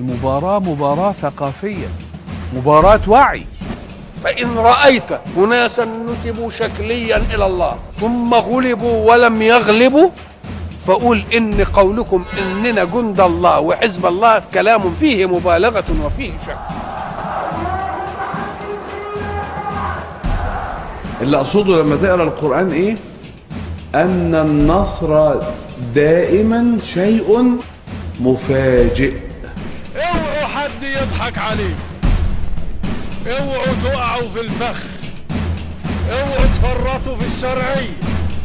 المباراة مباراة ثقافية، مباراة وعي. فإن رأيت أناسا نسبوا شكليا إلى الله ثم غلبوا ولم يغلبوا، فقول إن قولكم إننا جند الله وحزب الله كلام فيه مبالغة وفيه شك. اللي أقصده لما تقرأ القرآن إيه؟ أن النصر دائما شيء مفاجئ. اوعوا حد يضحك عليكم، اوعوا تقعوا في الفخ، اوعوا تفرطوا في الشرعية.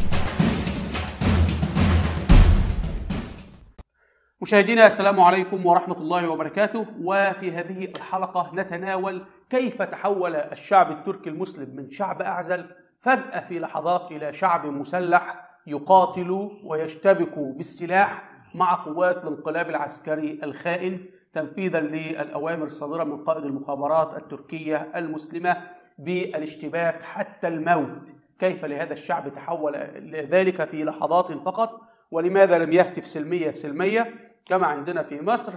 مشاهدينا السلام عليكم ورحمة الله وبركاته. وفي هذه الحلقة نتناول كيف تحول الشعب التركي المسلم من شعب أعزل فجأة في لحظات إلى شعب مسلح يقاتل ويشتبك بالسلاح مع قوات الانقلاب العسكري الخائن تنفيذا للأوامر الصادرة من قائد المخابرات التركية المسلمة بالاشتباك حتى الموت. كيف لهذا الشعب تحول ذلك في لحظات فقط، ولماذا لم يهتف سلمية كما عندنا في مصر؟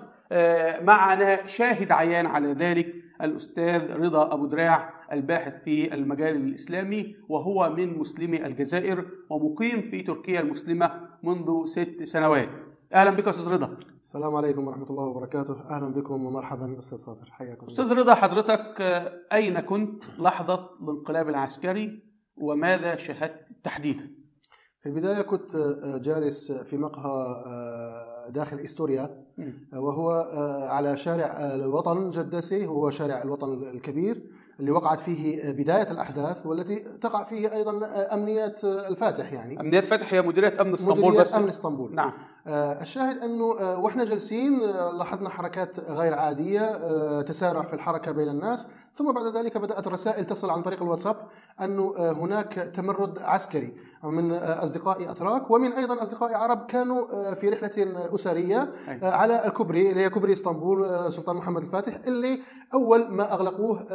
معنا شاهد عيان على ذلك الأستاذ رضا أبو دراع، الباحث في المجال الإسلامي، وهو من مسلمي الجزائر ومقيم في تركيا المسلمة منذ 6 سنوات. أهلا بك أستاذ رضا. السلام عليكم ورحمة الله وبركاته. أهلا بكم ومرحبا أستاذ صابر، حياكم. أستاذ رضا، حضرتك أين كنت لحظة الانقلاب العسكري وماذا شاهدت تحديدا؟ في البداية كنت جالس في مقهى داخل إستوريا، وهو على شارع الوطن جدسي، هو شارع الوطن الكبير اللي وقعت فيه بداية الأحداث والتي تقع فيه أيضا أمنية الفاتح. يعني أمنية الفاتح هي مديرية أمن اسطنبول. مديرية أمن اسطنبول. نعم. الشاهد أنه وإحنا جالسين لاحظنا حركات غير عادية، تسارع في الحركة بين الناس، ثم بعد ذلك بدأت الرسائل تصل عن طريق الواتساب أنه هناك تمرد عسكري من أصدقائي أتراك ومن أيضا أصدقائي عرب كانوا في رحلة أسرية على الكوبري اللي هي كوبري اسطنبول سلطان محمد الفاتح، اللي أول ما أغلقوه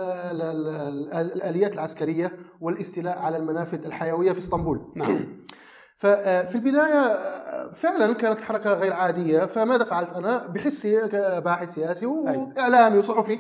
الآليات العسكرية والاستيلاء على المنافذ الحيوية في اسطنبول. نعم. ففي البداية فعلا كانت حركة غير عادية. فماذا فعلت أنا بحسي كباحث سياسي وإعلامي وصحفي؟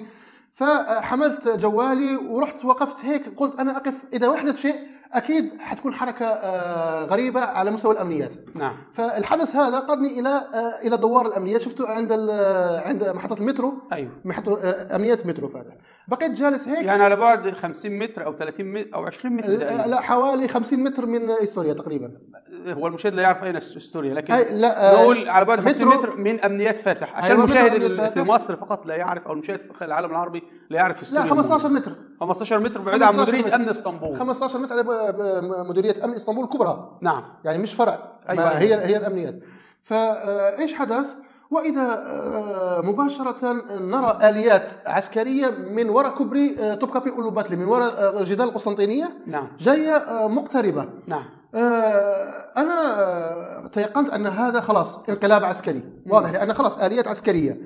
فحملت جوالي ورحت وقفت هيك، قلت أنا أقف إذا وحدة شيء أكيد حتكون حركة غريبة على مستوى الأمنيات. نعم. فالحدث هذا قادني إلى دوار الأمنيات، شفته عند محطة المترو. أيوه. أمنيات مترو فاتح. بقيت جالس هيك يعني على بعد 50 متر أو 30 متر أو 20 متر تقريبا. لا، حوالي 50 متر من إستوريا تقريبا. هو المشاهد لا يعرف أين استوريا، لكن لا نقول على بعد 50 متر من أمنيات فاتح عشان المشاهد في مصر فقط لا يعرف، أو المشاهد في العالم العربي لا يعرف استوريا. لا، 15 متر. 15 متر بعيد عن مديرية أمن اسطنبول. 15 متر مديرية أمن اسطنبول الكبرى. نعم. يعني مش فرع. أيوة. هي الأمنيات. فإيش حدث؟ وإذا مباشرة نرى آليات عسكرية من وراء كوبري توبكابي أولوباتلي، من وراء جدار القسطنطينية. نعم. جاية مقتربة. نعم. أنا تيقنت أن هذا خلاص انقلاب عسكري واضح، لأن خلاص آليات عسكرية.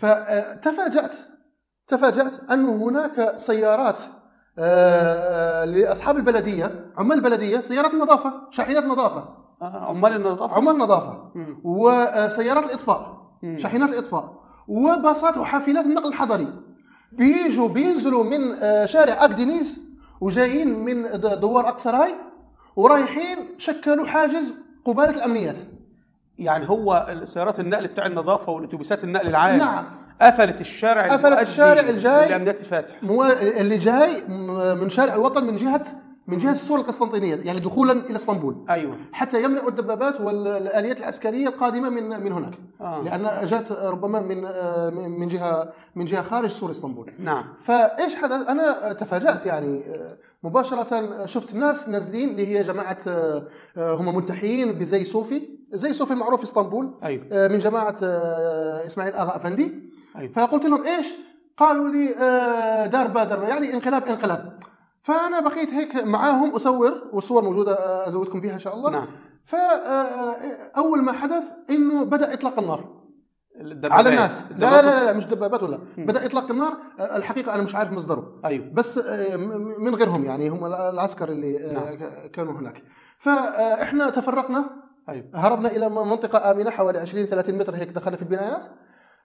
فتفاجأت أن هناك سيارات لأصحاب البلدية، عمال البلدية، سيارات نظافة، شاحنات نظافة، عمال النظافة وسيارات الإطفاء، شاحنات الإطفاء، وباصات وحافلات النقل الحضري بينزلوا من شارع أكدينيز وجايين من دوار أقصراي ورايحين شكلوا حاجز قبالة الأمنيات. يعني هو سيارات النقل بتاع النظافة والأتوبيسات النقل العام. نعم. قفلت الشارع الجاي لأمنيات الفاتح، اللي جاي من شارع الوطن من جهة السور القسطنطينية، يعني دخولا إلى اسطنبول. أيوة. حتى يملأ الدبابات والآليات العسكرية القادمة من هناك. لأن جاءت ربما من جهة خارج سور اسطنبول. نعم. فإيش حدث؟ أنا تفاجأت يعني مباشرة، شفت ناس نازلين اللي هي جماعة هم ملتحيين بزي صوفي معروف في اسطنبول. أيوة. من جماعة إسماعيل آغا أفندي. أيوة. فقلت لهم إيش؟ قالوا لي دار يعني انقلاب. فأنا بقيت هيك معاهم أصور، والصور موجودة أزودكم بها إن شاء الله. نعم. فأول ما حدث إنه بدأ إطلاق النار على الناس. لا مش دبابات ولا. بدأ إطلاق النار. الحقيقة أنا مش عارف مصدره. أيوه. بس من غيرهم، يعني هم العسكر اللي كانوا هناك. فإحنا تفرقنا. أيوه. هربنا إلى منطقة آمنة حوالي 20-30 متر هيك، دخلنا في البنايات.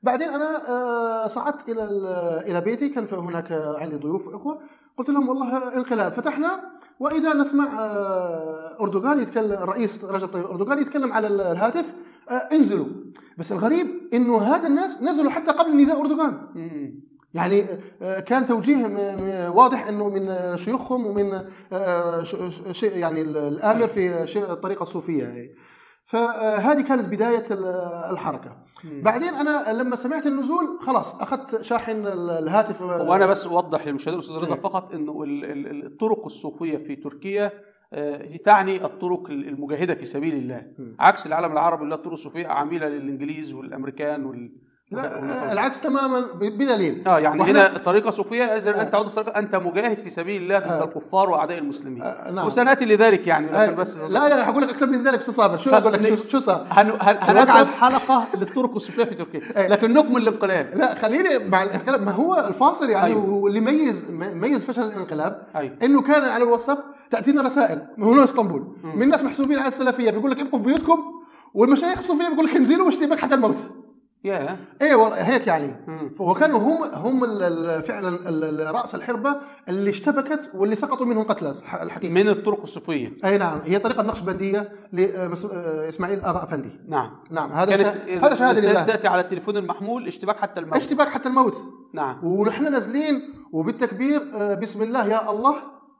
بعدين انا صعدت الى بيتي، كان هناك عندي ضيوف واخوه، قلت لهم والله انقلاب، فتحنا واذا نسمع اردوغان يتكلم، الرئيس رجب طيب اردوغان يتكلم على الهاتف انزلوا. بس الغريب انه هذا الناس نزلوا حتى قبل نداء اردوغان. يعني كان توجيه واضح انه من شيوخهم ومن يعني الامر في الطريقه الصوفيه. فهذه كانت بدايه الحركه. بعدين انا لما سمعت النزول خلاص اخذت شاحن الهاتف. وانا بس اوضح للمشاهدين الاستاذ رضا فقط انه الطرق الصوفيه في تركيا تعني الطرق المجاهده في سبيل الله، عكس العالم العربي اللي الطرق الصوفيه عامله للانجليز والامريكان لا العكس تماما بدليل. يعني هنا الطريقه الصوفيه اذا انت عضو في طريقه انت مجاهد في سبيل الله ضد الكفار واعداء المسلمين. نعم. وسناتي لذلك يعني لكن بس لا هقول لك اكثر من ذلك. صابر شو اقول لك شو صار؟ هنجعل حلقه للطرق الصوفيه في تركيا لكن نكمل الانقلاب. لا خليني مع الانقلاب. ما هو الفاصل يعني واللي ميز فشل الانقلاب انه كان على الواتساب تاتينا رسائل من هنا اسطنبول من ناس محسوبين على السلفيه بيقول لك ابقوا في بيوتكم، والمشايخ الصوفيه بيقول لك انزلوا واشتبك حتى الموت. ايه والله هيك يعني. وكانوا هم فعلا راس الحربه اللي اشتبكت واللي سقطوا منهم قتلى الحقيقه من الطرق الصوفيه. اي نعم، هي طريقه النقشبنديه لاسماعيل اغا افندي. نعم هذا شهاده لله. تاتي على التليفون المحمول اشتباك حتى الموت. نعم. ونحن نازلين وبالتكبير بسم الله يا الله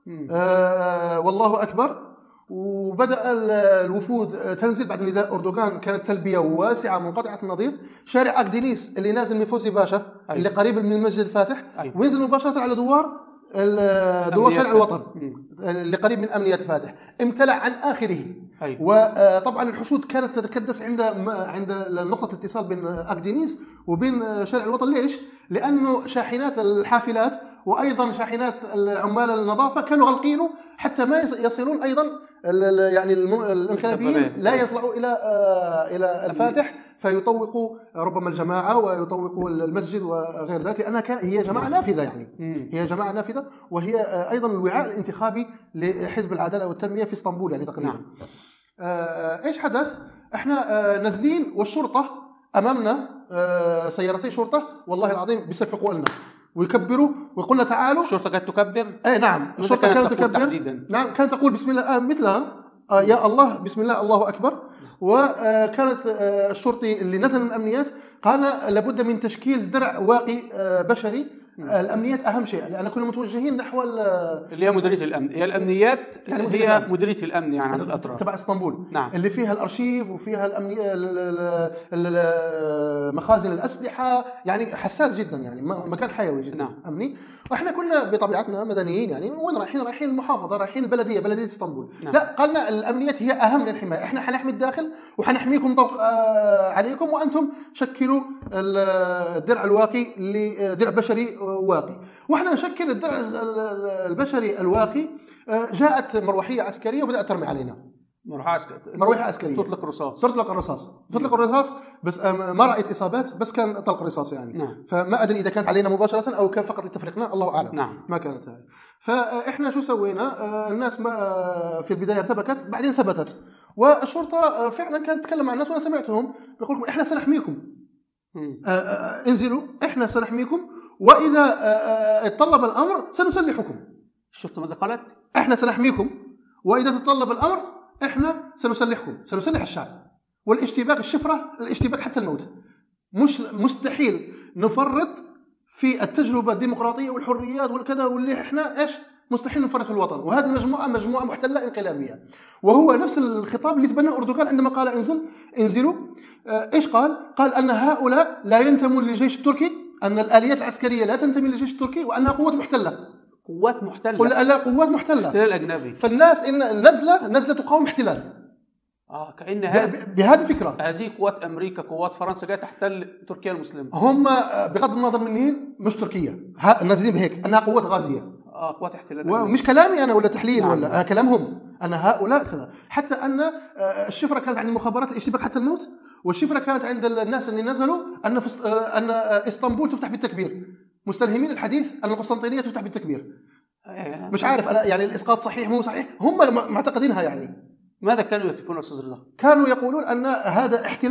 والله اكبر، وبدأ الوفود تنزل بعد نداء أردوغان. كانت تلبية واسعة منقطعة النظير. شارع أكدينيس اللي نازل من فوزي باشا اللي قريب من المسجد الفاتح وينزل مباشرة على دوار شارع الوطن اللي قريب من أمنية الفاتح امتلأ عن آخره. وطبعا الحشود كانت تتكدس عند نقطة الاتصال بين أكدينيس وبين شارع الوطن. ليش؟ لأنه شاحنات الحافلات وأيضا شاحنات عمال النظافة كانوا غلقينه حتى ما يصلون أيضا يعني الانقلابيين لا يطلعوا إلى الفاتح فيطوقوا ربما الجماعة ويطوقوا المسجد وغير ذلك، لأنها هي جماعة نافذة. يعني هي جماعة نافذة، وهي أيضا الوعاء الانتخابي لحزب العدالة والتنمية في اسطنبول يعني تقريبا. إيش حدث؟ إحنا نازلين والشرطة أمامنا، سيارتي شرطة والله العظيم بيصفقوا لنا ويكبروا ويقولنا تعالوا. الشرطة كانت تكبر؟ اي نعم، الشرطة كانت تكبر تحديداً. نعم، كانت تقول بسم الله مثلها يا الله بسم الله الله أكبر. وكانت الشرطي اللي نزل من الأمنيات قال لابد من تشكيل درع واقي بشري. الأمنيات أهم شيء لأن كنا متوجهين نحو اللي هي مديرية الأمن. هي الأمنيات يعني هي مديرية الأمن يعني عند الأطراف تبع اسطنبول. نعم. اللي فيها الأرشيف وفيها مخازن الأسلحة، يعني حساس جدا، يعني مكان حيوي جدا. نعم. أمني. وإحنا كنا بطبيعتنا مدنيين، يعني وين رايحين المحافظة، رايحين بلدية اسطنبول. نعم. لا، قالنا الأمنيات هي أهم من الحماية، إحنا حنحمي الداخل وحنحميكم طوق عليكم، وأنتم شكلوا الدرع الواقي لدرع بشري واقي، واحنا نشكل الدرع البشري الواقي. جاءت مروحية عسكرية وبدأت ترمي علينا. مروحة عسكرية تطلق الرصاص بس ما رأيت إصابات، بس كان طلق رصاص يعني. نعم. فما أدري إذا كانت علينا مباشرة أو كان فقط لتفريقنا، الله أعلم. نعم. ما كانت هاي. فإحنا شو سوينا؟ الناس ما في البداية ارتبكت، بعدين ثبتت، والشرطة فعلا كانت تتكلم مع الناس وأنا سمعتهم يقولون إحنا سنحميكم، انزلوا إحنا سنحميكم، وإذا اتطلب الأمر سنسلحكم. الشرطة ماذا قالت؟ إحنا سنحميكم، وإذا تطلب الأمر إحنا سنسلحكم، سنسلح الشعب. والاشتباك الاشتباك حتى الموت. مش مستحيل نفرط في التجربة الديمقراطية والحريات والكذا، واللي إحنا إيش مستحيل نفرط في الوطن. وهذه مجموعة محتلة انقلابية. وهو نفس الخطاب اللي تبناه أردوغان عندما قال انزلوا. إيش قال أن هؤلاء لا ينتمون للجيش التركي، أن الآليات العسكرية لا تنتمي للجيش التركي، وأنها قوات محتلة. قوات محتلة. احتلال أجنبي. فالناس إن نزلة تقاوم احتلال. كأن بهذه الفكرة. هذه قوات أمريكا، قوات فرنسا جاء تحتل تركيا المسلمة. هم بغض النظر منين مش تركيا، نازلين بهيك أنها قوات غازية. قوات احتلال. ومش كلامي أنا ولا تحليل. نعم. ولا كلامهم أن هؤلاء كذا. حتى أن الشفرة كانت عند المخابرات الاشتباك حتى الموت، والشفرة كانت عند الناس اللي نزلوا أن اسطنبول تفتح بالتكبير، مستلهمين الحديث أن القسطنطينية تفتح بالتكبير. مش عارف أنا يعني الإسقاط صحيح مو صحيح، هم معتقدينها يعني. ماذا كانوا يهتفون أستاذ رضا؟ كانوا يقولون أن هذا احتلال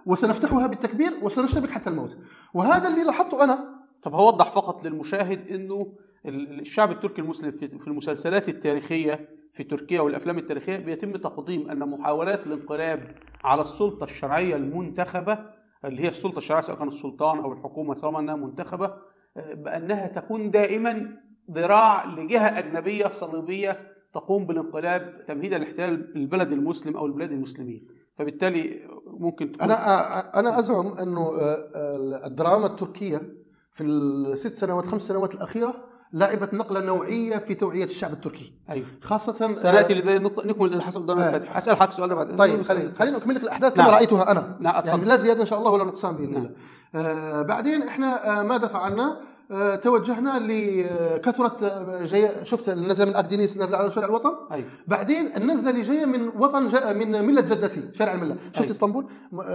وسنفتحها بالتكبير وسنشتبك حتى الموت. وهذا اللي لاحظته أنا. طب هوضح فقط للمشاهد انه الشعب التركي المسلم في المسلسلات التاريخيه في تركيا والافلام التاريخيه بيتم تقديم ان محاولات الانقلاب على السلطه الشرعيه المنتخبه اللي هي السلطه الشرعيه سواء كان السلطان او الحكومه طالما انها منتخبه بانها تكون دائما ذراع لجهه اجنبيه صليبيه تقوم بالانقلاب تمهيدا لاحتلال البلد المسلم او البلاد المسلمين. فبالتالي ممكن تكون انا ازعم انه الدراما التركيه في ال6 سنوات 5 سنوات الاخيره لعبت نقله نوعيه في توعيه الشعب التركي. ايوه خاصه سناتي نكمل اللي حصل قدام الفتح. اسال حضرتك سؤال بعد. طيب خليني اكمل لك الاحداث كما رايتها انا. يعني لا زياده ان شاء الله ولا نقصان باذن الله. بعدين احنا ماذا فعلنا؟ توجهنا لكثرة شفت النزلة من أكدينيس نزل على شارع الوطن. أيوة. بعدين النزلة اللي جاية من وطن من ملة جدسي شارع الملة. شفت أيوة. اسطنبول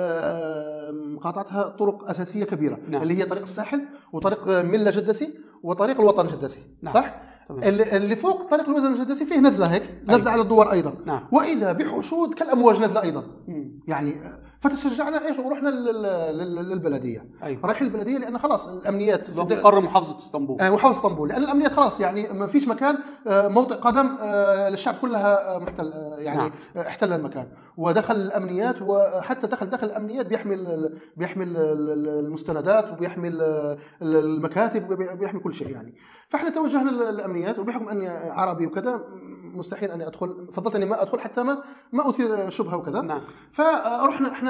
قاطعتها طرق أساسية كبيرة. نعم. اللي هي طريق الساحل وطريق ملة جدسي وطريق الوطن الجدسي. نعم. صح؟ اللي فوق طريق الوطن الجدسي فيه نزلة هيك نزلة. أيوة. على الدوار أيضا. نعم. وإذا بحشود كالأمواج نزلة أيضا. يعني فتشجعنا ايش ورحنا للبلديه. أيوة. رايحين البلديه لان خلاص الامنيات مقر محافظه اسطنبول. محافظه اسطنبول لان الامنيات خلاص يعني ما فيش مكان موطئ قدم للشعب كلها محتل يعني. نعم. احتل المكان ودخل الامنيات وحتى دخل الامنيات بيحمل المستندات وبيحمل المكاتب وبيحمل كل شيء يعني. فاحنا توجهنا للامنيات وبحكم اني عربي وكذا مستحيل اني ادخل فضلت اني ما ادخل حتى ما اثير شبهه وكذا. نعم. فرحنا احنا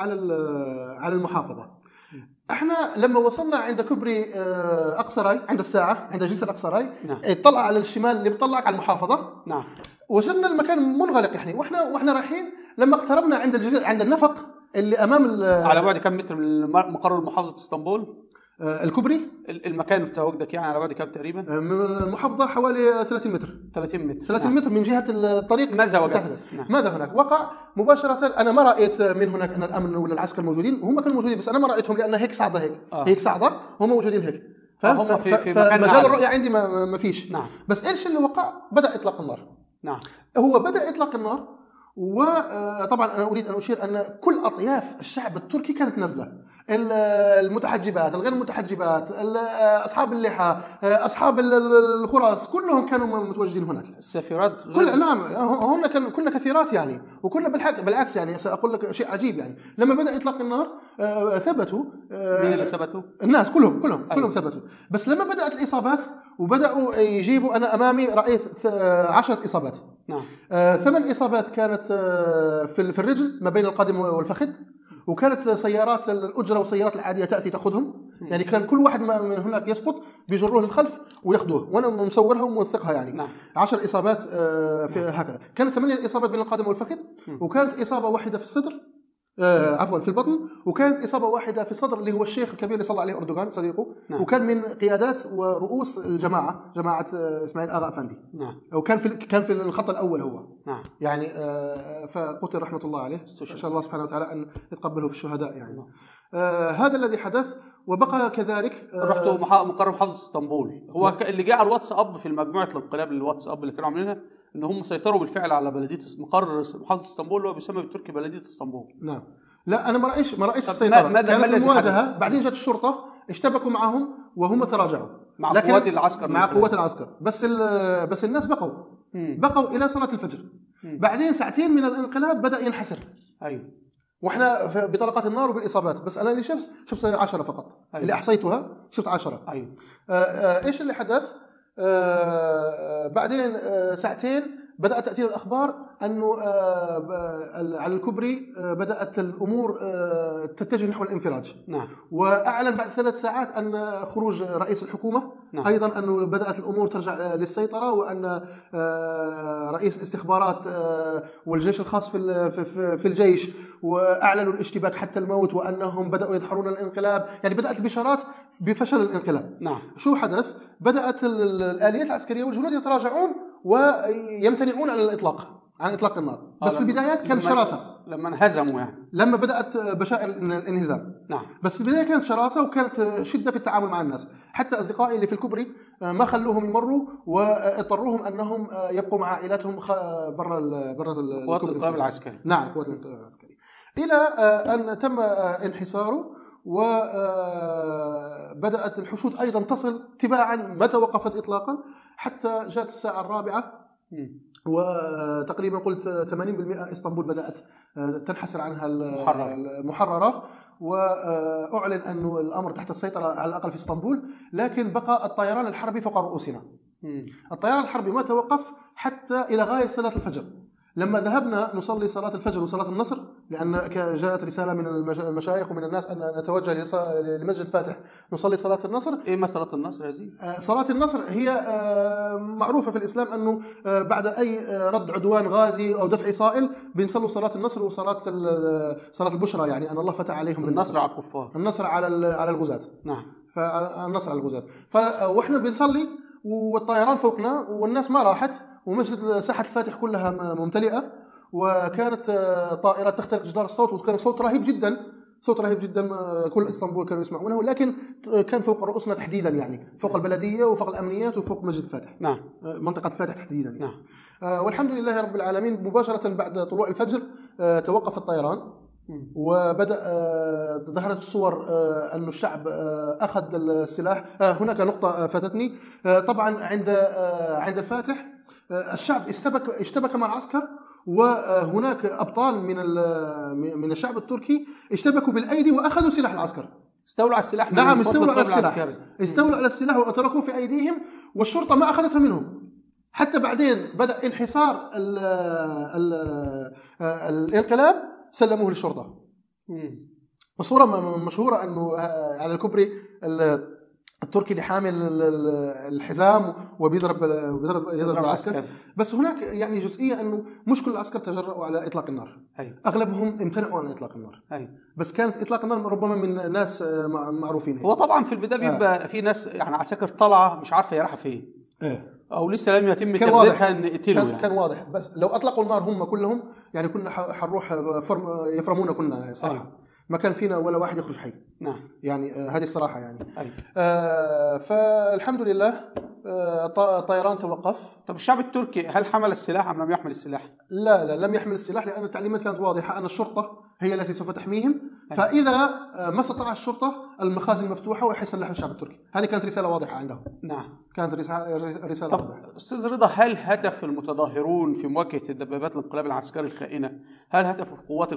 على المحافظه. احنا لما وصلنا عند كوبري اقصراي عند الساعه عند جسر اقصراي. نعم. اطلع على الشمال اللي بيطلعك على المحافظه. نعم. وجدنا المكان منغلق يعني واحنا رايحين لما اقتربنا عند النفق اللي امام على بعد كم متر من مقر محافظه اسطنبول؟ الكوبري المكان اللي تواجدك يعني على بعد كم تقريبا؟ من المحافظه حوالي 30 متر. 30 نعم. متر من جهه الطريق. ماذا وجدت؟ نعم. ماذا هناك؟ وقع مباشره. انا ما رايت من هناك ان الامن ولا العسكر موجودين، هم كانوا موجودين بس انا ما رايتهم لان هيك صعده هيك صعده هم موجودين هيك. هم في مجال الرؤيه عندي ما فيش. نعم. بس ايش اللي وقع؟ بدا اطلاق النار. نعم. هو بدا اطلاق النار وطبعا انا اريد ان اشير ان كل اطياف الشعب التركي كانت نازله، المتحجبات، الغير المتحجبات، اصحاب اللحى، اصحاب الخرس، كلهم كانوا متواجدين هناك. السفيرات نعم كنا كثيرات يعني، وكنا بالعكس يعني ساقول لك شيء عجيب يعني. لما بدا اطلاق النار ثبتوا. مين اللي ثبتوا؟ الناس كلهم ثبتوا. بس لما بدات الاصابات وبداوا يجيبوا، انا امامي رايت 10 اصابات. نعم. 8 إصابات كانت في الرجل ما بين القدم والفخذ، وكانت سيارات الأجرة والسيارات العادية تأتي تأخذهم. يعني كان كل واحد من هناك يسقط بيجروه للخلف ويأخذوه، وأنا مصورها وموثقها يعني. نعم. 10 إصابات في هكذا. كانت 8 إصابات بين القدم والفخذ، وكانت إصابة واحدة في الصدر عفوا في البطن، وكانت إصابة واحدة في الصدر اللي هو الشيخ الكبير اللي صلى عليه أردوغان صديقه. نعم. وكان من قيادات ورؤوس جماعة إسماعيل آغا أفندي. نعم. وكان في الخط الأول هو. نعم. يعني فقتل رحمة الله عليه. أسأل الله سبحانه وتعالى أن يتقبله في الشهداء يعني. نعم. هذا الذي حدث. وبقى كذلك رحتوا مقر محافظة اسطنبول. هو اللي جاء على الواتساب في مجموعة الانقلاب الواتساب اللي كانوا عاملينها ان هم سيطروا بالفعل على بلديه مقر محافظه اسطنبول اللي هو بيسمى بالتركي بلديه اسطنبول. نعم. لا انا ما رايتش السيطره. كانت المواجهه بعدين جت الشرطه اشتبكوا معهم وهم تراجعوا مع قوات العسكر. بس الناس بقوا الى صلاه الفجر. بعدين ساعتين من الانقلاب بدا ينحسر. ايوه. واحنا بطلقات النار وبالاصابات، بس انا اللي شفت 10 فقط. أيوة. اللي احصيتها شفت 10. ايوه. ايش اللي حدث؟ بعدين ساعتين بدأت تأتي الأخبار أنه على الكوبري بدأت الأمور تتجه نحو الانفراج. نعم. وأعلن بعد 3 ساعات أن خروج رئيس الحكومة. نعم. أيضا أنه بدأت الأمور ترجع للسيطرة، وأن رئيس الاستخبارات والجيش الخاص في الجيش وأعلنوا الاشتباك حتى الموت، وأنهم بدأوا يدحرون الانقلاب. يعني بدأت البشارات بفشل الانقلاب. نعم. شو حدث؟ بدأت الآليات العسكرية والجنود يتراجعون ويمتنعون عن إطلاق النار. بس في البدايات كان شراسة. لما انهزموا يعني. لما بدأت بشائر الانهزام. نعم. بس في البداية كانت شراسة وكانت شدة في التعامل مع الناس، حتى أصدقائي اللي في الكوبري ما خلوهم يمروا واضطروهم أنهم يبقوا مع عائلاتهم برا قوات الانقلاب العسكري. نعم، قوات الانقلاب العسكري، إلى أن تم انحساره وبدأت الحشود أيضا تصل تباعا، ما توقفت إطلاقا حتى جاءت الساعة 4 وتقريبا قلت 80% اسطنبول بدأت تنحسر عنها المحررة، وأعلن أنه الأمر تحت السيطرة على الأقل في اسطنبول، لكن بقى الطيران الحربي فوق رؤوسنا. الطيران الحربي ما توقف حتى إلى غاية صلاة الفجر. لما ذهبنا نصلي صلاة الفجر وصلاة النصر، لأن جاءت رسالة من المشايخ ومن الناس أن نتوجه لمسجد فاتح نصلي صلاة النصر. إيه ما صلاة النصر هذه؟ صلاة النصر هي معروفة في الإسلام أنه بعد أي رد عدوان غازي أو دفع صائل بنصلوا صلاة النصر وصلاة صلاة البشرى، يعني أن الله فتح عليهم النصر على الكفار، النصر على الغزاة. نعم. فالنصر على الغزاة. وإحنا بنصلي والطيران فوقنا والناس ما راحت، ومسجد ساحة الفاتح كلها ممتلئة، وكانت طائرات تخترق جدار الصوت، وكان صوت رهيب جدا، صوت رهيب جدا، كل اسطنبول كانوا يسمعونه، لكن كان فوق رؤوسنا تحديدا، يعني فوق البلدية وفوق الأمنيات وفوق مسجد فاتح. نعم. منطقة فاتح تحديدا يعني. نعم. والحمد لله رب العالمين، مباشرة بعد طلوع الفجر توقف الطيران، وبدأ ظهرت الصور أن الشعب أخذ السلاح. هناك نقطة فاتتني طبعا عند الفاتح، الشعب اشتبك مع العسكر، وهناك أبطال من الشعب التركي اشتبكوا بالأيدي وأخذوا سلاح العسكر. استولوا على السلاح. نعم، استولوا على السلاح، استولوا على السلاح وأتركوه في أيديهم، والشرطة ما أخذته منهم، حتى بعدين بدأ انحسار الانقلاب، سلموه للشرطة. الصورة مشهورة أنه على الكوبري التركي اللي حامل الحزام وبيضرب العسكر. بس هناك يعني جزئية أنه مش كل العسكر تجرؤوا على إطلاق النار، أغلبهم امتنعوا عن إطلاق النار. بس كانت إطلاق النار ربما من ناس معروفين. هو طبعا في البداية بيبقى في ناس يعني عساكر طالعة مش عارفة هي رايحة فين، أو لسه لم يتم تجهيزها نقتلوا يعني. كان واضح، بس لو أطلقوا النار هم كلهم يعني كنا حنروح يفرمونا كنا صراحة. ما كان فينا ولا واحد يخرج حي. نعم. يعني هذه الصراحة يعني. فالحمد لله الطيران توقف. طب الشعب التركي هل حمل السلاح أم لم يحمل السلاح؟ لا لم يحمل السلاح، لأن التعليمات كانت واضحة أن الشرطة هي التي سوف تحميهم. فإذا ما استطاع الشرطة، المخازن مفتوحة ويحسلحوا الشعب التركي. هذه كانت رسالة واضحة عندهم. نعم. كانت رسالة طب واضحة. أستاذ رضا، هل هدف المتظاهرون في مواجهة الدبابات الانقلاب العسكري الخائنة، هل هدفه في قوات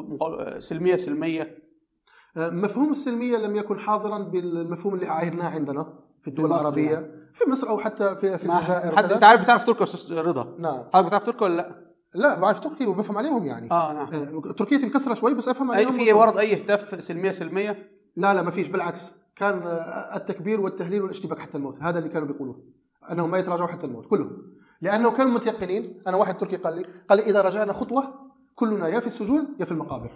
سلمية؟ مفهوم السلمية لم يكن حاضرا بالمفهوم اللي عاهدناه عندنا في الدول العربية يعني. في مصر أو حتى في الجزائر. حد أنت بتعرف تركي يا أستاذ رضا؟ نعم. حضرتك بتعرف تركي ولا لا؟ لا بعرف تركي وبفهم عليهم يعني. نعم. تركيتي مكسرة شوي بس أفهم عليهم. في ورد أي هتاف سلمية؟ لا ما فيش، بالعكس كان التكبير والتهليل والاشتباك حتى الموت، هذا اللي كانوا بيقولوه، أنهم ما يتراجعوا حتى الموت كلهم، لأنه كانوا متيقنين. أنا واحد تركي قال لي إذا رجعنا خطوة كلنا يا في السجون يا في المقابر.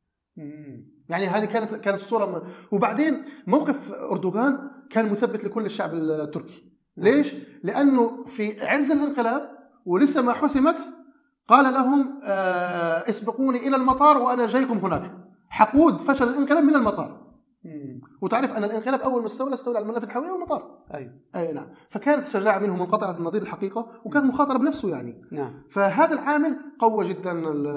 يعني هذه كانت الصورة. وبعدين موقف أردوغان كان مثبت لكل الشعب التركي. ليش؟ لأنه في عز الانقلاب ولسه ما حسمت قال لهم اسبقوني إلى المطار وأنا جايكم هناك. حقود فشل الانقلاب من المطار. وتعرف أن الانقلاب أول ما استولى على المنافذ الحيوية والمطار. أي نعم. فكانت شجاعة منه منقطعة النظير الحقيقة، وكان مخاطرة بنفسه يعني. نعم. فهذا العامل قوى جدا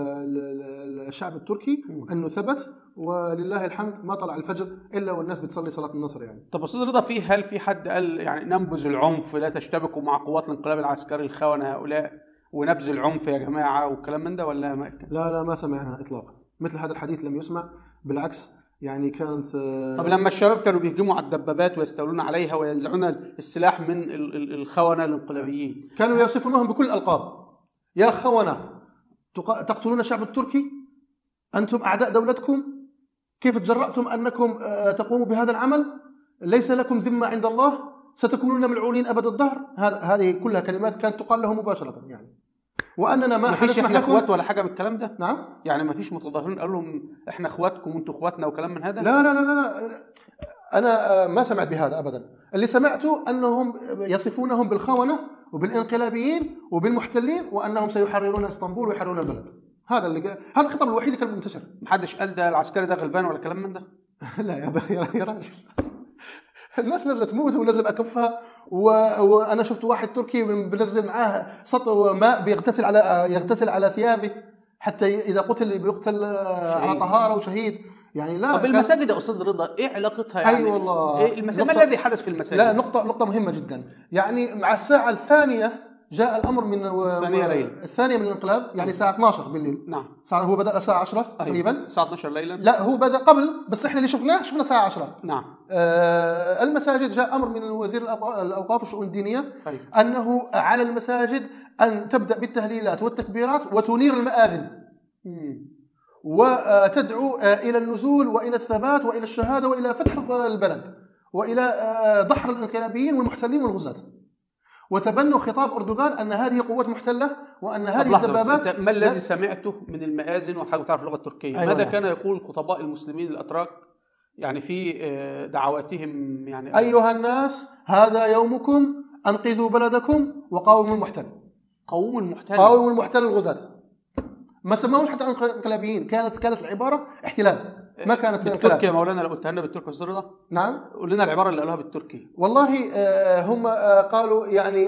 الشعب التركي أنه ثبت، ولله الحمد ما طلع الفجر إلا والناس بتصلي صلاة النصر يعني. طب أستاذ رضا، هل في حد قال يعني ننبذ العنف، لا تشتبكوا مع قوات الانقلاب العسكري الخونة هؤلاء ونبذ العنف يا جماعة والكلام من ده، ولا ما كان؟ لا ما سمعنا إطلاقا مثل هذا الحديث، لم يسمع، بالعكس يعني كانت. طب لما الشباب كانوا بيهجموا على الدبابات ويستولون عليها وينزعون السلاح من الخونة الانقلابيين، كانوا يصفونهم بكل الألقاب. يا خونة تقتلون الشعب التركي، أنتم أعداء دولتكم، كيف تجرأتم أنكم تقوموا بهذا العمل؟ ليس لكم ذمة عند الله، ستكونون ملعونين أبد الدهر. هذه كلها كلمات كانت تقال لهم مباشرة يعني. وأننا ما فيش إحنا إخوات ولا حاجة بالكلام ده. نعم. يعني ما فيش متظاهرين قالوا لهم إحنا إخواتكم وأنتوا إخواتنا وكلام من هذا؟ لا أنا ما سمعت بهذا أبدا. اللي سمعته أنهم يصفونهم بالخونة وبالانقلابيين وبالمحتلين، وأنهم سيحررون اسطنبول ويحررون البلد. هذا الخطاب الوحيد اللي كان منتشر. محدش قال ده العسكري ده غلبان ولا كلام من ده؟ لا يا راجل، الناس نزلت تموت ونزل أكفها، وأنا شفت واحد تركي بنزل معاه سطو ماء يغتسل على ثيابه حتى إذا قتل بيقتل على طهارة وشهيد يعني. لا طب المساجد يا أستاذ رضا إيه علاقتها يعني؟ أي والله إيه ما الذي حدث في المساجد؟ لا نقطة مهمة جدا يعني. مع الساعة الثانية جاء الأمر من الثانية من الانقلاب، يعني الساعة 12 بالليل. نعم. هو بدأ الساعة 10 تقريبا. الساعة 12 ليلا. لا هو بدأ قبل، بس احنا اللي شفنا الساعة 10. نعم. المساجد جاء أمر من وزير الأوقاف والشؤون الدينية أنه على المساجد أن تبدأ بالتهليلات والتكبيرات وتنير المآذن وتدعو إلى النزول وإلى الثبات وإلى الشهادة وإلى فتح البلد وإلى دحر الانقلابيين والمحتلين والغزاة. وتبنوا خطاب أردوغان أن هذه قوات محتلة وأن هذه الدبابات. ما الذي سمعته من المآذن وحاجة تعرف اللغة التركية؟ ماذا كان يقول الخطباء المسلمين الأتراك يعني في دعواتهم يعني؟ أيها الناس هذا يومكم، أنقذوا بلدكم وقاوموا المحتل. قاوموا المحتل. قاوموا المحتل الغزاة. ما سموش حتى انقلابيين، كانت العبارة احتلال، ما كانت بالتركي يا مولانا. لو قلتها لنا بالتركي أستاذ رضا. نعم. قول لنا العبارة اللي قالوها بالتركي. والله هم قالوا يعني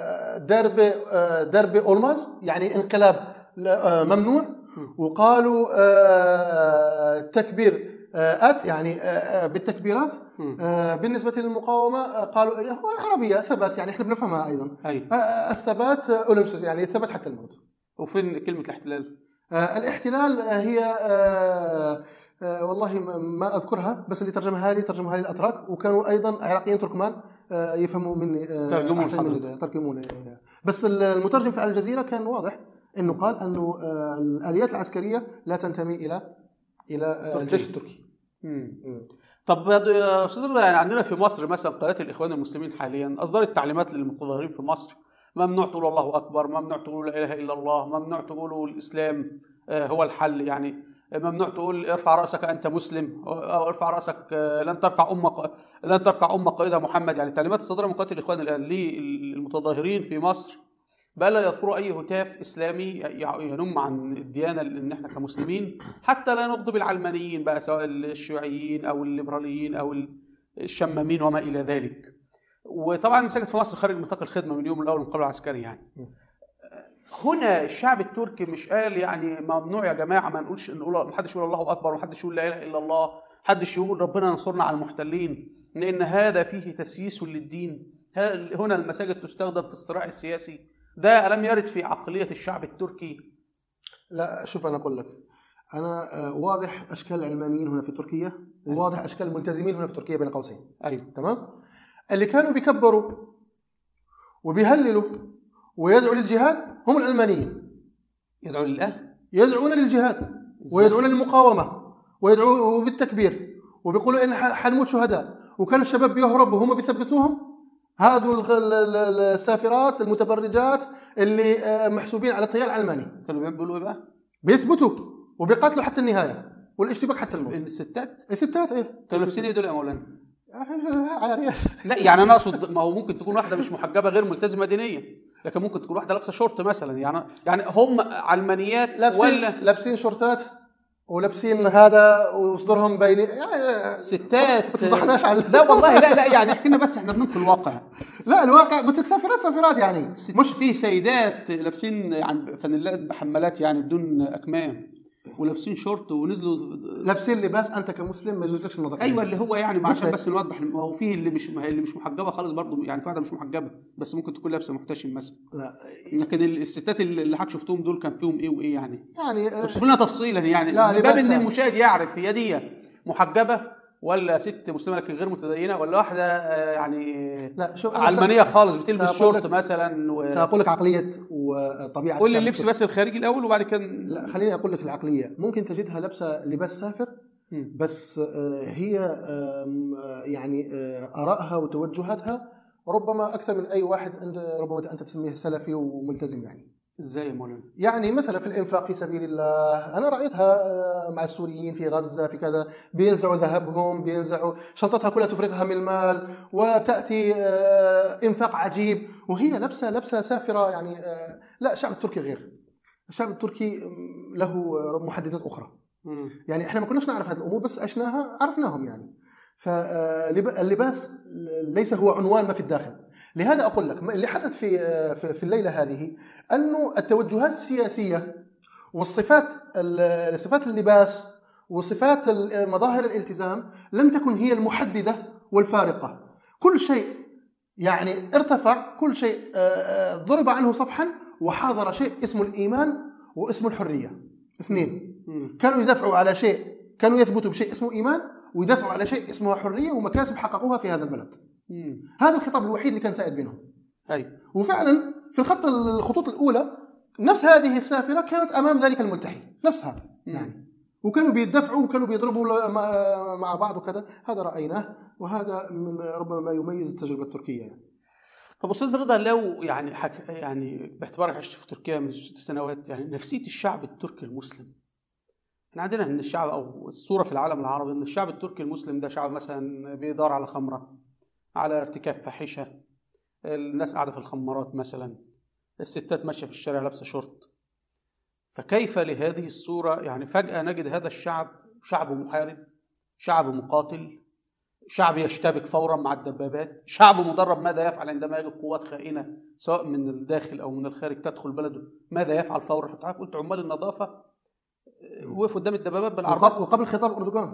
درب أولماز، يعني انقلاب ممنوع. وقالوا تكبير يعني بالتكبيرات. بالنسبة للمقاومة قالوا هو عربية ثبات، يعني احنا بنفهمها أيضا. الثبات أولمسوس يعني الثبات حتى الموت. وفين كلمة الاحتلال؟ الاحتلال هي والله ما أذكرها، بس اللي ترجمها لي الأتراك، وكانوا أيضا عراقيين تركمان يفهموا مني ترجمون. بس المترجم في الجزيرة كان واضح إنه قال إنه الآليات العسكرية لا تنتمي إلى الجيش التركي. طب يا أستاذ رضا، يعني عندنا في مصر مثلا قناة الإخوان المسلمين حاليا أصدرت تعليمات للمتظاهرين في مصر: ممنوع تقولوا الله أكبر، ممنوع تقولوا لا إله إلا الله، ممنوع تقولوا الإسلام هو الحل، يعني ممنوع تقول ارفع رأسك أنت مسلم، أو ارفع رأسك لن تركع أمك قائدها محمد. يعني تعليمات الصادرة من قناة الإخوان الآن للمتظاهرين في مصر بقى لا يذكروا أي هتاف إسلامي ينم عن الديانة، إن إحنا كمسلمين حتى لا نغضب العلمانيين بقى، سواء الشيوعيين أو الليبراليين أو الشمامين وما إلى ذلك. وطبعا المساجد في مصر خارج نطاق الخدمة من يوم الأول من قبل العسكري. يعني هنا الشعب التركي مش قال يعني ممنوع يا جماعة ما حدش يقول الله أكبر ومحدش يقول لا إله إلا الله، حدش يقول ربنا ينصرنا على المحتلين، لأن هذا فيه تسييس للدين. هنا المساجد تستخدم في الصراع السياسي. ده ألم يرد في عقلية الشعب التركي؟ لا شوف، أنا أقول لك، أنا واضح أشكال العلمانيين هنا في تركيا وواضح أشكال الملتزمين هنا في تركيا بين قوسين. أيوة. تمام. اللي كانوا بيكبروا وبيهللوا ويدعوا للجهاد هم العلمانيين. يدعوا لله؟ يدعون للجهاد ويدعون للمقاومة ويدعوا بالتكبير وبيقولوا إن حنموت شهداء، وكان الشباب بيهربوا وهم بيثبتوهم. هذول السافرات المتبرجات اللي محسوبين على التيار العلماني كانوا بيقولوا إيه بقى؟ بيثبتوا وبيقاتلوا حتى النهاية والاشتباك حتى الموت. الستات إيه كانوا لابسين إيه دول يا مولانا؟ عارية. لا يعني أنا أقصد، ما هو ممكن تكون واحدة مش محجبة غير ملتزمة دينيا، لكن ممكن تكون واحدة لابسة شورت مثلا. يعني هم علمانيات لابسين شورتات ولابسين هذا وصدرهم باينين ستات. ما تفضحناش على لا والله لا يعني احكي لنا بس، احنا بننقل الواقع. لا الواقع قلت لك سافرات يعني مش في سيدات لابسين يعني فانيلات بحمالات يعني بدون اكمام ولابسين شورت ونزلوا لابسين لباس انت كمسلم ما يجوزلكش النظر. ايوه اللي هو يعني عشان بس نوضح، ما هو فيه اللي مش محجبه خالص برضه، يعني واحده مش محجبه بس ممكن تكون لابسه محتشم مثلا. لا لكن الستات اللي حضرتك شفتهم دول كان فيهم ايه وايه يعني اوصف لنا تفصيلا يعني باب ان المشاهد يعرف هي دي محجبه ولا ست مسلمه لكن غير متدينه، ولا واحده يعني لا شوف علمانيه خالص بتلبس شورت مثلا. ساقول لك عقليه وطبيعه. قول لي اللبس بس الخارجي الاول وبعد كده. لا خليني اقول لك العقليه. ممكن تجدها لابسه لباس سافر بس هي يعني ارائها وتوجهاتها ربما اكثر من اي واحد ربما انت تسميه سلفي وملتزم. يعني ازاي يا مولانا؟ يعني مثلا في الانفاق في سبيل الله، انا رايتها مع السوريين في غزه في كذا، بينزعوا ذهبهم، بينزعوا شنطتها كلها تفرغها من المال، وتاتي انفاق عجيب وهي لابسه سافره. يعني لا الشعب التركي غير. الشعب التركي له محددات أخرى. يعني إحنا ما كناش نعرف هذه الأمور بس عشناها عرفناهم يعني. فاللباس ليس هو عنوان ما في الداخل. لهذا أقول لك اللي حدث في الليلة هذه أنه التوجهات السياسية والصفات صفات اللباس وصفات مظاهر الالتزام لم تكن هي المحددة والفارقة. كل شيء يعني ارتفع، كل شيء ضرب عنه صفحا، وحاضر شيء اسمه الإيمان واسمه الحرية. اثنين كانوا يدافعوا على شيء، كانوا يثبتوا بشيء اسمه إيمان ويدافعوا على شيء اسمه حرية ومكاسب حققوها في هذا البلد. هذا الخطاب الوحيد اللي كان سائد بينهم. وفعلا في الخطوط الأولى نفس هذه السافرة كانت أمام ذلك الملتحي نفسها يعني، وكانوا بيدفعوا وكانوا بيضربوا مع بعض وكذا. هذا رأيناه، وهذا من ربما ما يميز التجربة التركية يعني. طب أستاذ رضا، لو يعني باعتبارك عشت في تركيا من 6 سنوات، يعني نفسية الشعب التركي المسلم، احنا عندنا ان الشعب او الصورة في العالم العربي ان الشعب التركي المسلم ده شعب مثلا بيدار على خمرة، على ارتكاب فاحشة، الناس قاعدة في الخمارات مثلا، الستات ماشية في الشارع لابسة شورت. فكيف لهذه الصورة يعني فجأة نجد هذا الشعب شعب محارب، شعب مقاتل، شعب يشتبك فورا مع الدبابات، شعب مدرب ماذا يفعل عندما يجد قوات خائنة سواء من الداخل أو من الخارج تدخل بلده، ماذا يفعل فورا. حضرتك قلت عمال النظافة وقفوا قدام الدبابات بالعربية، وقبل خطاب أردوغان،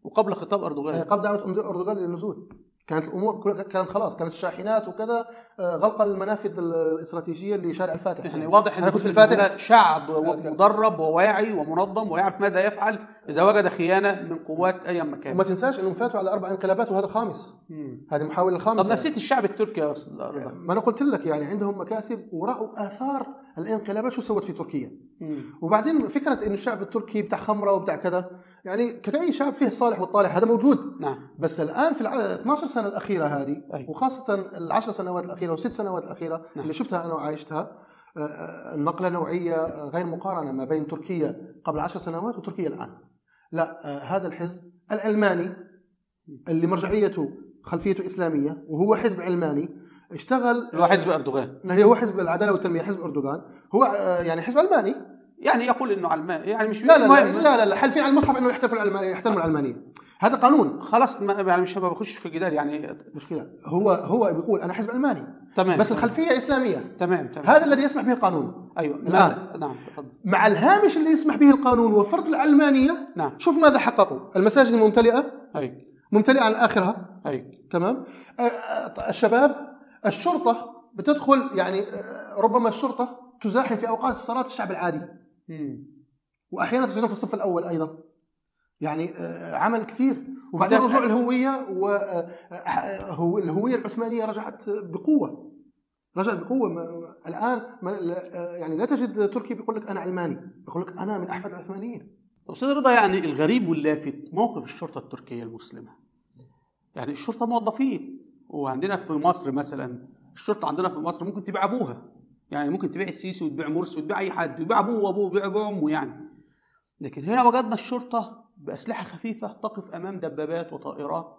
قبل دعوة أردوغان للنزول، كانت الأمور كانت خلاص، كانت الشاحنات وكذا غلق المنافذ الاستراتيجية لشارع الفاتح. يعني واضح أن في الفاتح شعب مدرب وواعي ومنظم ويعرف ماذا يفعل إذا وجد خيانة من قوات أي مكان. وما تنساش أنهم فاتوا على 4 انقلابات وهذا خامس. هذه محاولة الخامسة. طب نفسية الشعب التركي يا أستاذ أرضا؟ ما أنا قلت لك يعني عندهم مكاسب ورأوا آثار الانقلابات شو سوت في تركيا. وبعدين فكرة إنه الشعب التركي بتاع خمرة وبتاع كذا، يعني كأي شعب فيه الصالح والطالح، هذا موجود. نعم. بس الآن في 12 سنة الأخيرة هذه، وخاصة 10 سنوات الأخيرة و6 سنوات الأخيرة اللي شفتها أنا وعايشتها، النقلة نوعية غير مقارنة ما بين تركيا قبل 10 سنوات وتركيا الآن. لا، هذا الحزب العلماني اللي مرجعيته خلفيته إسلامية وهو حزب علماني اشتغل، هو حزب أردوغان، هو حزب العدالة والتنمية، حزب أردوغان هو يعني حزب علماني، يعني يقول إنه علماني، يعني مش لا حالفين على المصحف إنه يحترموا العلمانية. هذا قانون خلاص، يعني مش بخش في جدال يعني مشكلة. هو بيقول أنا حزب علماني، تمام، بس الخلفية إسلامية، تمام. هذا الذي يسمح به القانون. أيوة الآن نعم تفضل. مع الهامش اللي يسمح به القانون وفرض العلمانية، نعم. شوف ماذا حققوا. المساجد الممتلئة، أيوة، ممتلئة على آخرها، أيوة، تمام. الشباب، الشرطة بتدخل، يعني ربما الشرطة تزاحم في أوقات الصلاة الشعب العادي، وأحيانا تسجنهم في الصف الأول أيضا، يعني عمل كثير. وبعدين رجوع الهوية، والهوية العثمانية رجعت بقوة. الآن يعني لا تجد تركي بيقول لك أنا علماني، بيقول لك أنا من أحفاد العثمانيين. أستاذ رضا، يعني الغريب واللافت موقف الشرطة التركية المسلمة. يعني الشرطة موظفين، وعندنا في مصر مثلا الشرطة عندنا في مصر ممكن تبيع أبوها، يعني ممكن تبيع السيسي وتبيع مرسي وتبيع أي حد، ويبيع أبوه وأبوه ويبيع أمه يعني. لكن هنا وجدنا الشرطة بأسلحة خفيفة تقف أمام دبابات وطائرات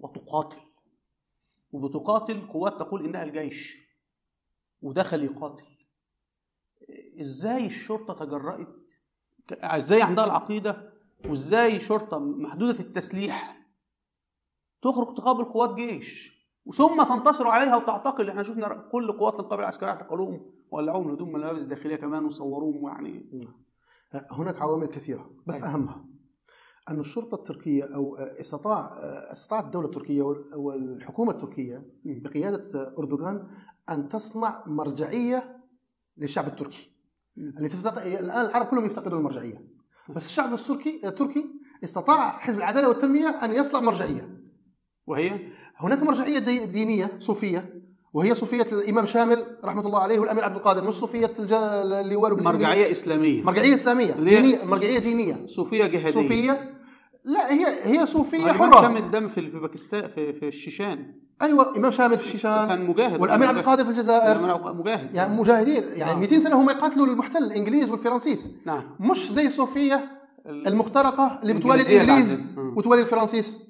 وبتقاتل قوات تقول إنها الجيش، ودخل يقاتل. إزاي الشرطة تجرأت؟ إزاي عندها العقيدة؟ وإزاي شرطة محدودة التسليح تخرج تقابل قوات جيش وثم تنتصر عليها وتعتقل؟ احنا شفنا كل قوات الانقلاب العسكرية اعتقلوهم وولعوهم هدوم ملابس داخلية كمان وصوروهم. يعني هناك عوامل كثيرة، بس أهمها أن الشرطة التركية أو استطاعت الدولة التركية والحكومة التركية بقيادة أردوغان أن تصنع مرجعية للشعب التركي. الآن العرب كلهم يفتقدون المرجعية، بس الشعب التركي استطاع حزب العدالة والتنمية أن يصنع مرجعية، وهي هناك مرجعية دينية صوفية، وهي صوفية الإمام شامل رحمة الله عليه والأمير عبد القادر، مش صوفية اللي والوا مرجعية إسلامية، مرجعية دينية، صوفية جهادية. لا، هي صوفية حرة. إمام شامل دم في باكستان، في الشيشان. أيوة، إمام شامل في الشيشان كان مجاهد، والأمير عبد القادر في الجزائر مجاهد، يعني مجاهدين، يعني 200 سنة هم يقاتلوا المحتل الإنجليز والفرنسيس. نعم. مش زي صوفيا المخترقة اللي بتوالي الإنجليز وتوالي الفرنسيس.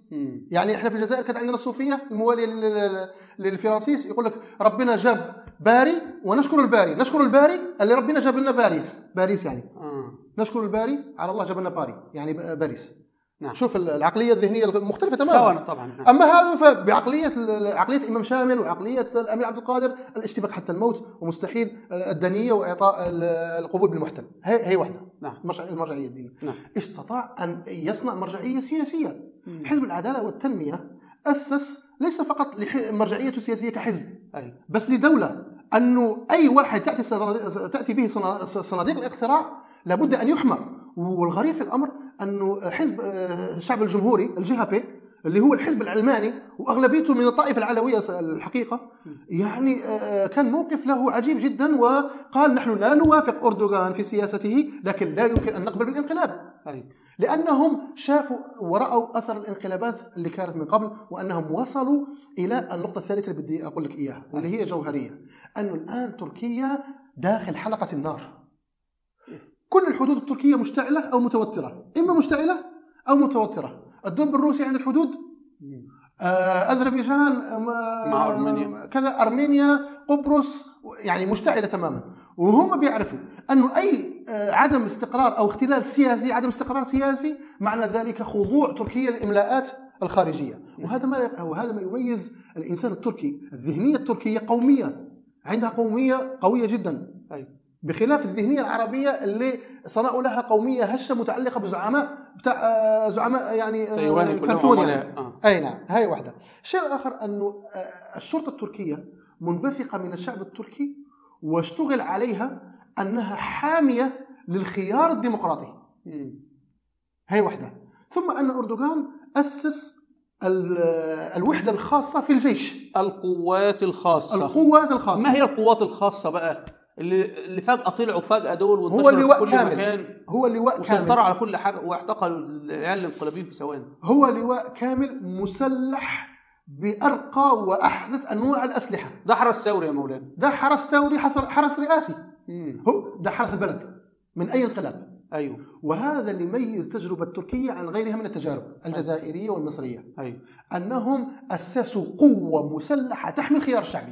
يعني احنا في الجزائر كانت عندنا الصوفيه المواليه للفرنسيس، يقول لك ربنا جاب باري ونشكر الباري، نشكر الباري اللي ربنا جاب لنا باريس يعني نشكر الباري على الله جاب لنا باري يعني باريس. نعم. شوف العقليه الذهنيه المختلفه تماما طبعا. نعم. اما هذا فبعقليه الامام شامل وعقليه الامير عبد القادر الاشتباك حتى الموت ومستحيل الدنيه واعطاء القبول بالمحتل. هي واحده. نعم. المرجعيه الدينيه. نعم. استطاع ان يصنع مرجعيه سياسيه. حزب العداله والتنميه اسس ليس فقط مرجعيته السياسيه كحزب بس لدوله، انه اي واحد تاتي به صناديق الاقتراع لابد ان يحمى. والغريب في الامر انه حزب الشعب الجمهوري الجي بي اللي هو الحزب العلماني واغلبيته من الطائفه العلويه الحقيقه، يعني كان موقف له عجيب جدا، وقال نحن لا نوافق اردوغان في سياسته لكن لا يمكن ان نقبل بالانقلاب. لانهم شافوا ورأوا اثر الانقلابات اللي كانت من قبل، وانهم وصلوا الى النقطه الثالثه اللي بدي اقول لك اياها واللي هي جوهريه، انه الان تركيا داخل حلقه النار. كل الحدود التركيه مشتعله او متوتره، اما مشتعله او متوتره. الدب الروسي عند الحدود، اذربيجان مع ارمينيا كذا، ارمينيا، قبرص، يعني مشتعله تماما. وهم بيعرفوا انه اي عدم استقرار او اختلال سياسي، عدم استقرار سياسي معنى ذلك خضوع تركيا للاملاءات الخارجيه. وهذا ما يميز الانسان التركي. الذهنيه التركيه قوميه، عندها قوميه قويه جدا، بخلاف الذهنيه العربيه اللي صنعوا لها قوميه هشه متعلقه زعماء يعني كرتون يعني. اي نعم، هاي واحده. الشيء الاخر انه الشرطه التركيه منبثقه من الشعب التركي، واشتغل عليها انها حاميه للخيار الديمقراطي. هاي واحده. ثم ان اردوغان اسس الوحده الخاصه في الجيش، القوات الخاصه. ما هي القوات الخاصه بقى اللي فجأة طلعوا فجأة دول هو اللواء في كل كامل. مكان، هو اللواء كامل وسيطروا على كل حاجة واعتقلوا العيال الانقلابيين في ثواني. هو لواء كامل مسلح بأرقى وأحدث أنواع الأسلحة. ده حرس ثوري يا مولانا، ده حرس ثوري، حرس رئاسي. ده حرس البلد من أي انقلاب. أيوه. وهذا اللي يميز تجربة تركيا عن غيرها من التجارب الجزائرية والمصرية. أيوه. أنهم أسسوا قوة مسلحة تحمي الخيار الشعبي.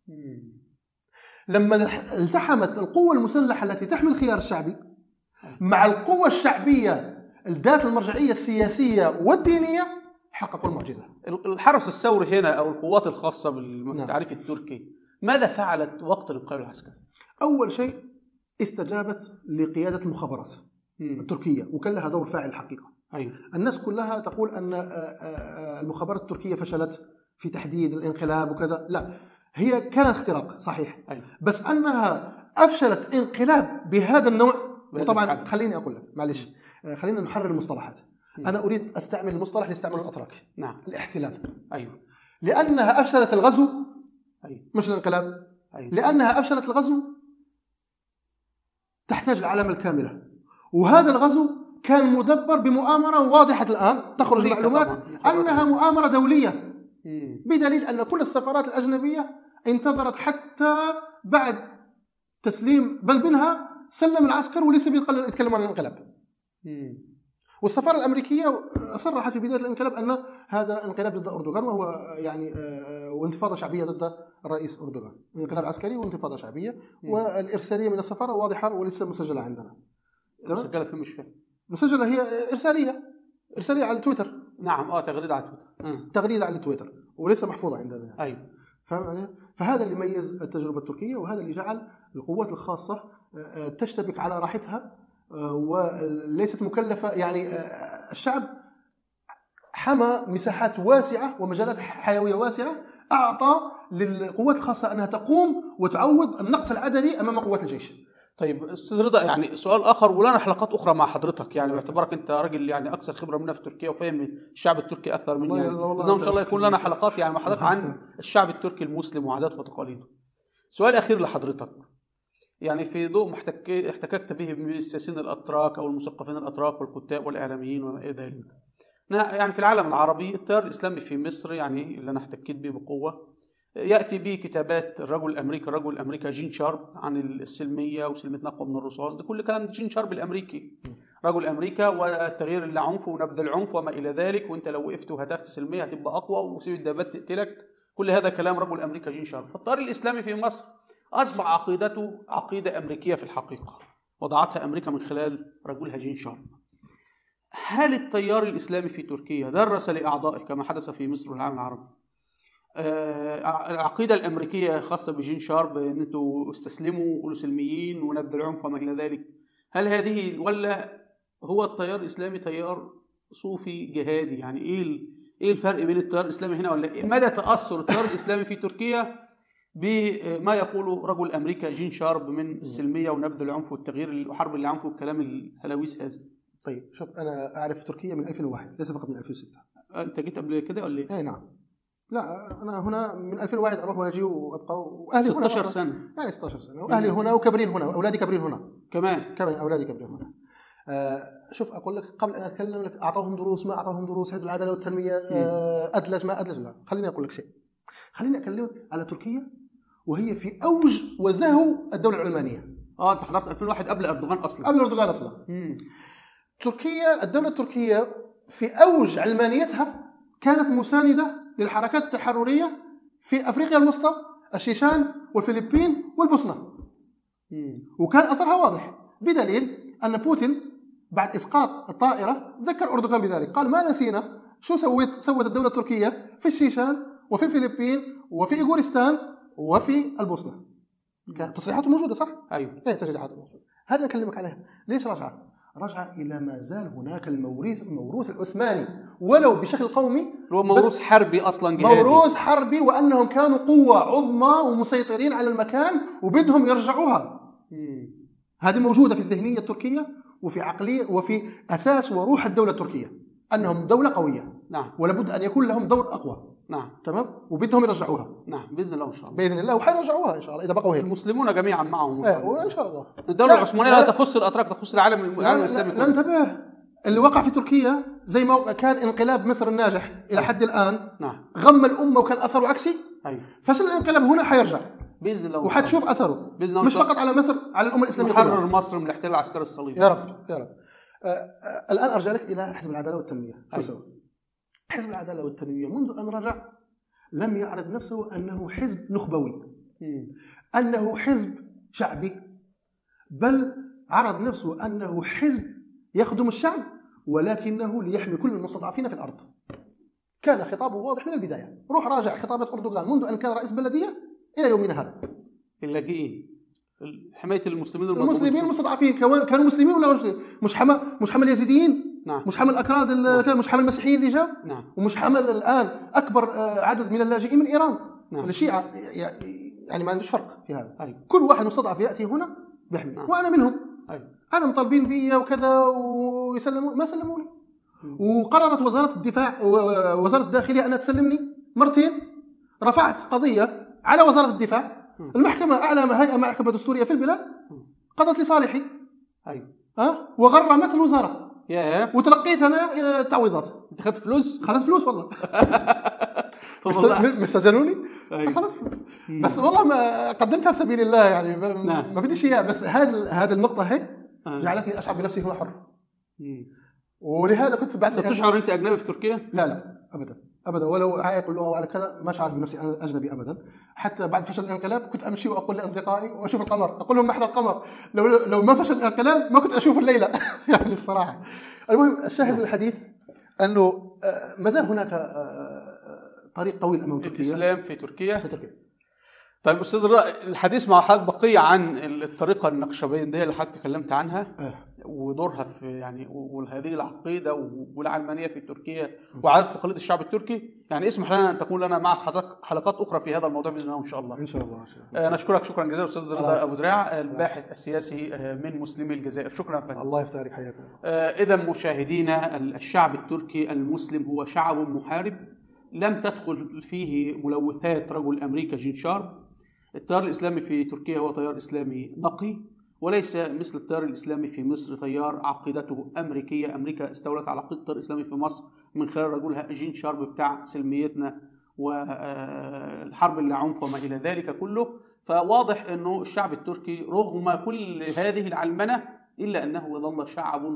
لما التحمت القوة المسلحة التي تحمي الخيار الشعبي مع القوة الشعبية ذات المرجعية السياسية والدينية، حققوا المعجزة. الحرس الثوري هنا أو القوات الخاصة بالتعريف التركي ماذا فعلت وقت الانقلاب العسكري؟ أول شيء استجابت لقيادة المخابرات التركية، وكان لها دور فاعل الحقيقة. أيوه. الناس كلها تقول أن المخابرات التركية فشلت في تحديد الانقلاب وكذا. لا، هي كان اختراق صحيح. بس أنها أفشلت انقلاب بهذا النوع. وطبعا خليني أقول لك معلش، خلينا نحرر المصطلحات. أنا أريد أستعمل المصطلح اللي استعمله الأتراك. نعم. الاحتلال. أيوه. لأنها أفشلت الغزو. أيوه. مش الانقلاب. أيوه. لأنها أفشلت الغزو تحتاج العلامة الكاملة، وهذا الغزو كان مدبر بمؤامرة واضحة الآن تخرج المعلومات أنها مؤامرة دولية، بدليل أن كل السفارات الأجنبية انتظرت حتى بعد تسليم بل منها سلم العسكر وليس يتكلم عن الانقلاب. والسفارة الأمريكية صرحت في بداية الانقلاب أن هذا انقلاب ضد أردوغان، وهو يعني وانتفاضة شعبية ضد الرئيس أردوغان، انقلاب عسكري وانتفاضة شعبية. والإرسالية من السفارة واضحة ولسه مسجلة عندنا. مسجلة في مش فاهم. مسجلة، هي إرسالية على تويتر. نعم. تغريدة على تويتر. تغريدة على تويتر ولسه محفوظة عندنا يعني. أيوه. فاهم علي؟ فهذا اللي يميز التجربة التركية، وهذا اللي جعل القوات الخاصة تشتبك على راحتها وليست مكلفة. يعني الشعب حمى مساحات واسعة ومجالات حيوية واسعة، أعطى للقوات الخاصة أنها تقوم وتعوض النقص العددي أمام قوات الجيش. طيب أستاذ رضا، يعني سؤال آخر ولنا حلقات أخرى مع حضرتك، يعني باعتبارك أنت راجل يعني أكثر خبرة منا في تركيا وفاهم الشعب التركي أكثر مني، يعني إن شاء الله يكون لنا حلقات يعني مع حضرتك عن الشعب التركي المسلم وعاداته وتقاليده. سؤال أخير لحضرتك، يعني في ضوء ما احتككت به من السياسيين الأتراك أو المثقفين الأتراك والكتاب والإعلاميين وما إلى ذلك، يعني في العالم العربي التيار الإسلامي في مصر يعني اللي أنا احتكيت به بقوة، يأتي به كتابات الرجل الأمريكي جين شارب عن السلمية وسلمة نقوى من الرصاص، ده كل كلام جين شارب الأمريكي. رجل امريكا والتغيير العنف ونبذ العنف وما الى ذلك، وانت لو وقفت وهتفت سلميه هتبقى اقوى وسيب الدبابات تقتلك. كل هذا كلام رجل امريكا جين شارب. فالتيار الاسلامي في مصر اصبح عقيدته عقيده امريكيه في الحقيقه، وضعتها امريكا من خلال رجلها جين شارب. هل التيار الاسلامي في تركيا درس لاعضائه كما حدث في مصر والعالم العربي العقيده الامريكيه خاصه بجين شارب، ان انتوا استسلموا وقولوا سلميين ونبذ العنف وما الى ذلك؟ هل هذه، ولا هو التيار الاسلامي تيار صوفي جهادي؟ يعني ايه الفرق بين التيار الاسلامي هنا، ولا مدى تاثر التيار الاسلامي في تركيا بما يقوله رجل امريكا جين شارب من السلميه ونبذ العنف والتغيير وحرب العنف والكلام الهلاويس هذا؟ طيب شوف، انا اعرف تركيا من 2001 ليس فقط من 2006. انت جيت قبل كده ولا ايه؟ اي نعم. لا انا هنا من 2001 اروح واجي وابقى، واهلي 16 هنا سنه يعني 16 سنه، واهلي هنا وكبرين هنا، واولادي كبرين هنا كمان اولادي كبرين هنا. شوف اقول لك قبل ان اتكلم لك اعطوهم دروس ما اعطوهم دروس، حزب العداله والتنميه ادلج ما ادلج، لا خليني اقول لك شيء. خليني اكلمك على تركيا وهي في اوج وزهو الدوله العلمانيه. انت حضرت 2001 قبل اردوغان اصلا. قبل اردوغان اصلا. تركيا، الدوله التركيه في اوج علمانيتها كانت مسانده للحركات التحرريه في افريقيا الوسطى، الشيشان والفلبين والبوسنه. وكان اثرها واضح، بدليل ان بوتين بعد اسقاط الطائره ذكر اردوغان بذلك، قال ما نسينا شو سوت الدوله التركيه في الشيشان وفي الفلبين وفي إيغورستان وفي البوسنه. كانت تصريحاته موجوده صح؟ ايوه تصريحاته موجوده. هذا اكلمك عليها. ليش رجع الى ما زال هناك الموروث العثماني ولو بشكل قومي، هو موروث حربي اصلا جهادي، موروث حربي، وانهم كانوا قوه عظمى ومسيطرين على المكان وبدهم يرجعوها. هذه موجوده في الذهنيه التركيه وفي عقليه وفي اساس وروح الدوله التركيه، انهم دوله قويه. نعم. ولابد ان يكون لهم دور اقوى. نعم. تمام. وبدهم يرجعوها. نعم باذن الله ان شاء الله. باذن الله، وحيرجعوها ان شاء الله اذا بقوا هيك. المسلمون جميعا معهم. وان شاء الله. الدوله العثمانيه لا تخص الاتراك، تخص العالم الاسلامي. لا انتبه، اللي وقع في تركيا زي ما كان انقلاب مصر الناجح الى حد الان. نعم. غم الامه وكان اثره عكسي. ايوه. فشل الانقلاب هنا حيرجع باذن الله، وحتشوف اثره باذن الله، مش فقط على مصر، على الامه الاسلاميه كلها. محرر مصر من الاحتلال العسكري الصليبي يا رب يا رب. الان ارجع لك الى حزب العداله والتنميه. شو سوى حزب العداله والتنميه منذ ان رجع؟ لم يعرض نفسه انه حزب نخبوي، انه حزب شعبي، بل عرض نفسه انه حزب يخدم الشعب ولكنه ليحمي كل المستضعفين في الارض. كان خطابه واضح من البدايه. روح راجع خطابات اردوغان منذ ان كان رئيس بلديه الى يومنا هذا. اللاجئين، حمايه المسلمين المستضعفين، كانوا مسلمين ولا مش حمل يزيديين. نعم. مش حمل اكراد. نعم. مش حمل المسيحيين اللي جاء. نعم. ومش حمل الان اكبر عدد من اللاجئين من ايران. نعم. الشيعة يعني ما عندوش فرق في هذا. أيوة. كل واحد مستضعف ياتي هنا بيحمي. نعم. وانا منهم. أيوة. انا مطالبين بي وكذا ويسلموا، ما سلموني. وقررت وزاره الدفاع ووزاره الداخليه انها تسلمني مرتين. رفعت قضيه على وزاره الدفاع. المحكمه اعلى هيئه محكمه دستوريه في البلاد قضت لصالحي. ايوه. وغرمت الوزاره. ياه. وتلقيت انا تعويضات. انت خدت فلوس؟ خدت فلوس والله. مش سجنوني. خلاص. بس والله ما قدمتها في سبيل الله يعني. ما بديش اياه. بس هذه النقطه هي جعلتني اشعر بنفسي هنا حر. ولهذا كنت بعد تشعر انت اجنبي في تركيا؟ لا ابدا ولو عايق اللغه وعلى كذا ما شعرت بنفسي انا اجنبي ابدا. حتى بعد فشل الانقلاب كنت امشي واقول لاصدقائي واشوف القمر، اقول لهم نحن القمر. لو ما فشل الانقلاب ما كنت اشوف الليله. يعني الصراحه. المهم الشاهد من الحديث انه ما زال هناك طريق طويل امام تركيا. الاسلام في تركيا. طيب استاذ الحديث مع حضرتك بقي عن الطريقه النقشبنديه اللي حضرتك تكلمت عنها ودورها في يعني وهذه العقيده والعلمانيه في تركيا وعادات تقاليد الشعب التركي. يعني اسمح لنا ان تكون لنا معك حضرتك حلقات اخرى في هذا الموضوع باذن الله ان شاء الله. ان شاء الله. نشكرك شكرا جزيلا استاذ رضا ابو دراع الباحث السياسي من مسلمي الجزائر. شكرا فندم. الله يفتح عليك. حياك. اذا مشاهدينا، الشعب التركي المسلم هو شعب محارب لم تدخل فيه ملوثات رجل امريكا جين شارب. التيار الإسلامي في تركيا هو تيار إسلامي نقي وليس مثل التيار الإسلامي في مصر تيار عقيدته أمريكية. أمريكا استولت على عقيدة التيار الإسلامي في مصر من خلال رجلها جين شارب بتاع سلميتنا والحرب اللا عنف وما إلى ذلك كله. فواضح أنه الشعب التركي رغم كل هذه العلمنة إلا أنه ظل شعب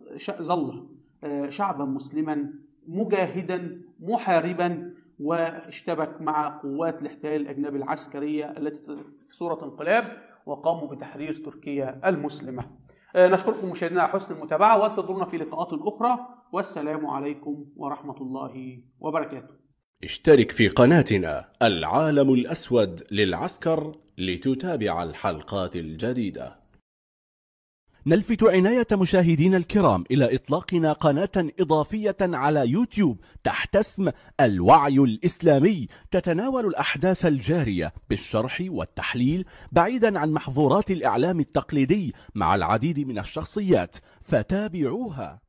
ظل شعبا مسلما مجاهدا محاربا، واشتبك مع قوات الاحتلال الأجنبي العسكرية التي في صورة انقلاب وقاموا بتحرير تركيا المسلمة. نشكركم مشاهدينا على حسن المتابعة، وانتظرونا في لقاءات أخرى، والسلام عليكم ورحمة الله وبركاته. اشترك في قناتنا العالم الأسود للعسكر لتتابع الحلقات الجديدة. نلفت عناية مشاهدينا الكرام إلى إطلاقنا قناة إضافية على يوتيوب تحت اسم الوعي الإسلامي، تتناول الأحداث الجارية بالشرح والتحليل بعيدا عن محظورات الإعلام التقليدي مع العديد من الشخصيات، فتابعوها.